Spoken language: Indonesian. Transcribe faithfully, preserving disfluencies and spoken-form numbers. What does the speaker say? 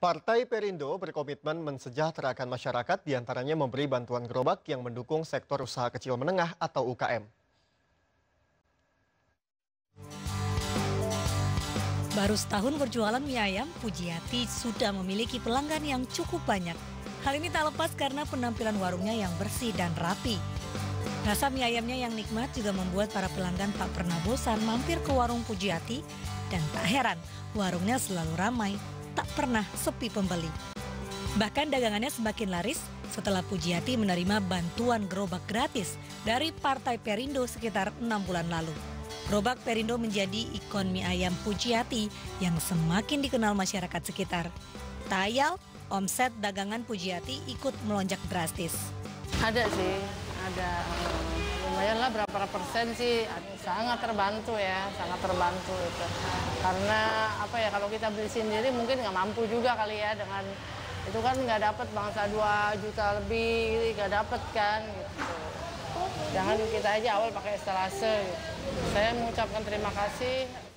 Partai Perindo berkomitmen mensejahterakan masyarakat, diantaranya memberi bantuan gerobak yang mendukung sektor usaha kecil menengah atau U K M. Baru setahun berjualan mie ayam, Pujiati sudah memiliki pelanggan yang cukup banyak. Hal ini tak lepas karena penampilan warungnya yang bersih dan rapi. Rasa mie ayamnya yang nikmat juga membuat para pelanggan tak pernah bosan mampir ke warung Pujiati. Dan tak heran, warungnya selalu ramai, tak pernah sepi pembeli. Bahkan dagangannya semakin laris setelah Pujiati menerima bantuan gerobak gratis dari Partai Perindo sekitar enam bulan lalu. Gerobak Perindo menjadi ikon mie ayam Pujiati yang semakin dikenal masyarakat sekitar. Tayal, omset dagangan Pujiati ikut melonjak drastis. Ada sih, ada. Lumayan lah berapa persen sih, sangat terbantu ya, sangat terbantu itu. Karena apa ya, kalau kita beli sendiri mungkin nggak mampu juga kali ya, dengan itu kan nggak dapat bangsa dua juta lebih, nggak dapat kan gitu. Jangan kita aja awal pakai estalase gitu. Saya mengucapkan terima kasih.